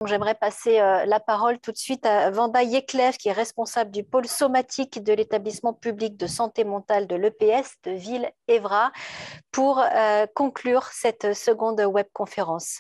j'aimerais passer la parole tout de suite à Vanda Yeklev, qui est responsable du pôle somatique de l'établissement public de santé mentale de l'EPS de Ville-Évra, pour conclure cette seconde webconférence.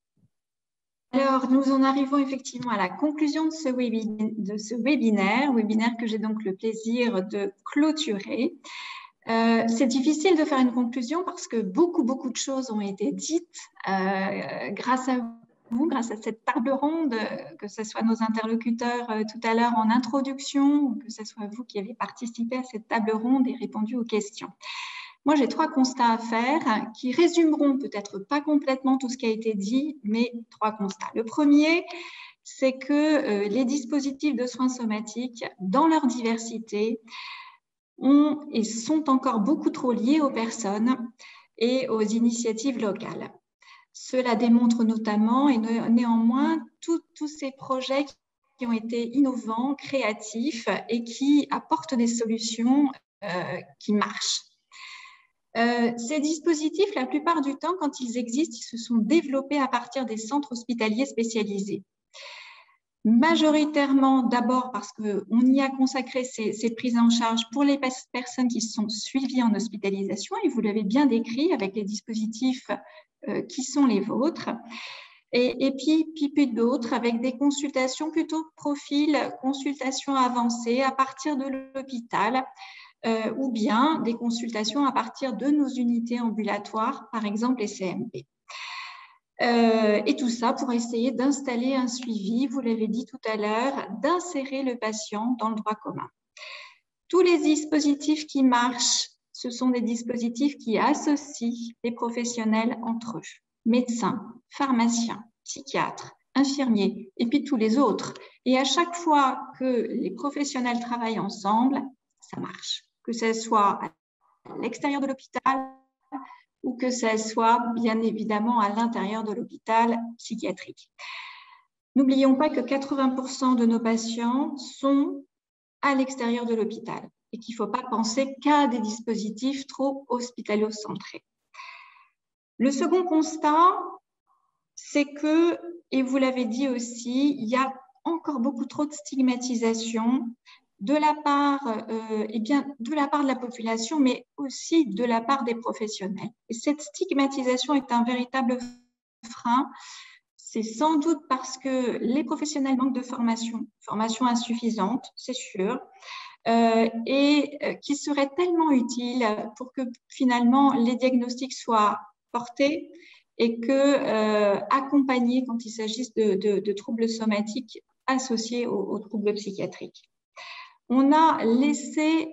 Alors, nous en arrivons effectivement à la conclusion de ce webinaire que j'ai donc le plaisir de clôturer. C'est difficile de faire une conclusion parce que beaucoup de choses ont été dites grâce à vous, grâce à cette table ronde, que ce soit nos interlocuteurs tout à l'heure en introduction, ou que ce soit vous qui avez participé à cette table ronde et répondu aux questions. Moi, j'ai 3 constats à faire qui résumeront peut-être pas complètement tout ce qui a été dit, mais 3 constats. Le premier, c'est que les dispositifs de soins somatiques, dans leur diversité, ont et sont encore beaucoup trop liés aux personnes et aux initiatives locales. Cela démontre notamment, et néanmoins, tous ces projets qui ont été innovants, créatifs et qui apportent des solutions qui marchent. Ces dispositifs, la plupart du temps, quand ils existent, ils se sont développés à partir des centres hospitaliers spécialisés. Majoritairement, d'abord parce qu'on y a consacré ces prises en charge pour les personnes qui sont suivies en hospitalisation, et vous l'avez bien décrit avec les dispositifs qui sont les vôtres. Et puis d'autres avec des consultations plutôt profil, consultations avancées à partir de l'hôpital, ou bien des consultations à partir de nos unités ambulatoires, par exemple les CMP. Et tout ça pour essayer d'installer un suivi, vous l'avez dit tout à l'heure, d'insérer le patient dans le droit commun. Tous les dispositifs qui marchent, ce sont des dispositifs qui associent les professionnels entre eux, médecins, pharmaciens, psychiatres, infirmiers, et puis tous les autres. Et à chaque fois que les professionnels travaillent ensemble, ça marche. Que ce soit à l'extérieur de l'hôpital ou que ce soit bien évidemment à l'intérieur de l'hôpital psychiatrique. N'oublions pas que 80% de nos patients sont à l'extérieur de l'hôpital et qu'il ne faut pas penser qu'à des dispositifs trop hospitalo-centrés. Le second constat, c'est que, et vous l'avez dit aussi, il y a encore beaucoup trop de stigmatisation de la part de la population, mais aussi de la part des professionnels. Et cette stigmatisation est un véritable frein. C'est sans doute parce que les professionnels manquent de formation insuffisante, c'est sûr, et qui serait tellement utile pour que finalement les diagnostics soient portés et accompagnés quand il s'agisse de troubles somatiques associés aux troubles psychiatriques. On a laissé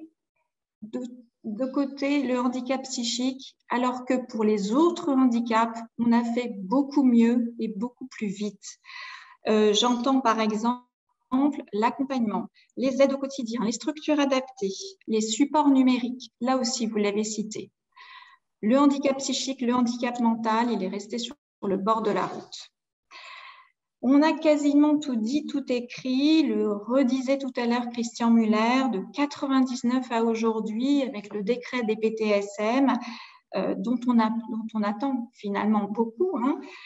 de côté le handicap psychique, alors que pour les autres handicaps, on a fait beaucoup mieux et beaucoup plus vite. J'entends par exemple l'accompagnement, les aides au quotidien, les structures adaptées, les supports numériques, là aussi vous l'avez cité. Le handicap psychique, le handicap mental, il est resté sur le bord de la route. On a quasiment tout dit, tout écrit, le redisait tout à l'heure Christian Muller, de 99 à aujourd'hui, avec le décret des PTSM, dont on attend finalement beaucoup.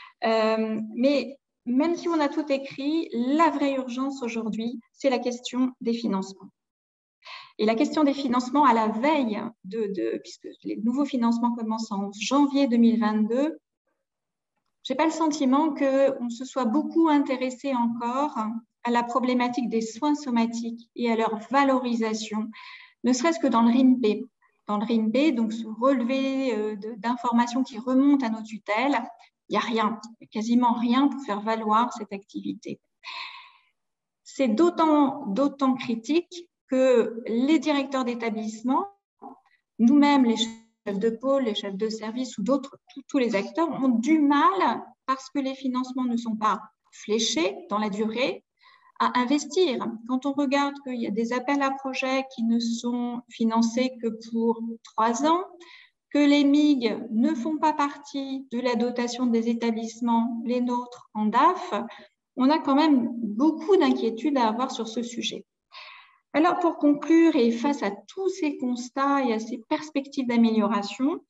Mais même si on a tout écrit, la vraie urgence aujourd'hui, c'est la question des financements. Et la question des financements à la veille, puisque les nouveaux financements commencent en janvier 2022, je n'ai pas le sentiment qu'on se soit beaucoup intéressé encore à la problématique des soins somatiques et à leur valorisation, ne serait-ce que dans le RINP. Dans le RINP, donc ce relevé d'informations qui remontent à nos tutelles, il n'y a rien, quasiment rien pour faire valoir cette activité. C'est d'autant critique que les directeurs d'établissement, nous-mêmes les chefs de pôle, les chefs de service ou d'autres, tous les acteurs ont du mal, parce que les financements ne sont pas fléchés dans la durée, à investir. Quand on regarde qu'il y a des appels à projets qui ne sont financés que pour 3 ans, que les MIG ne font pas partie de la dotation des établissements, les nôtres en DAF, on a quand même beaucoup d'inquiétudes à avoir sur ce sujet. Alors, pour conclure, et face à tous ces constats et à ces perspectives d'amélioration,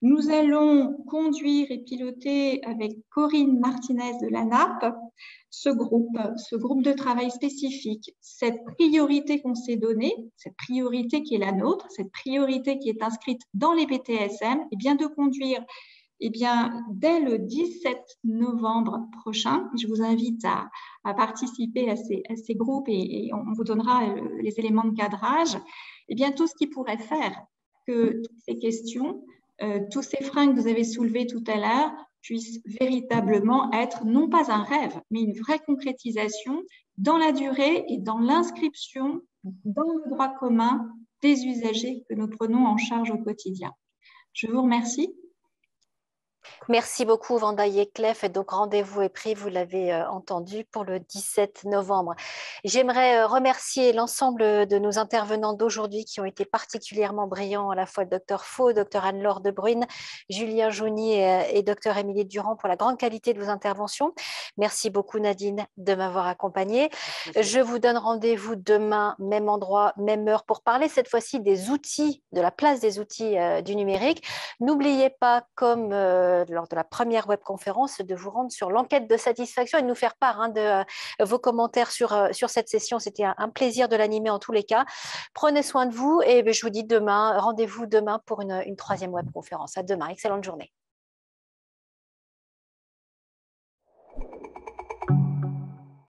Nous allons conduire et piloter avec Corinne Martinez de l'ANAP ce groupe de travail spécifique, cette priorité qu'on s'est donnée, cette priorité qui est la nôtre, cette priorité qui est inscrite dans les BTSM, et bien de conduire dès le 17 novembre prochain. Je vous invite à participer à ces groupes et on vous donnera les éléments de cadrage. Et bien tout ce qui pourrait faire que toutes ces questions, tous ces freins que vous avez soulevés tout à l'heure puissent véritablement être non pas un rêve, mais une vraie concrétisation dans la durée et dans l'inscription dans le droit commun des usagers que nous prenons en charge au quotidien. Je vous remercie. Merci beaucoup, Vanda Yeclef. Et donc, rendez-vous est pris, vous l'avez entendu, pour le 17 novembre. J'aimerais remercier l'ensemble de nos intervenants d'aujourd'hui qui ont été particulièrement brillants, à la fois le Dr Faux, Dr Anne-Laure De Bruyne, Julien Jouni et Dr Émilie Durand pour la grande qualité de vos interventions. Merci beaucoup, Nadine, de m'avoir accompagnée. Je vous donne rendez-vous demain, même endroit, même heure, pour parler cette fois-ci des outils, de la place des outils du numérique. N'oubliez pas, comme lors de la première webconférence, de vous rendre sur l'enquête de satisfaction et de nous faire part de vos commentaires sur cette session. C'était un plaisir de l'animer en tous les cas. Prenez soin de vous et je vous dis demain, rendez-vous demain pour une troisième webconférence. À demain, excellente journée.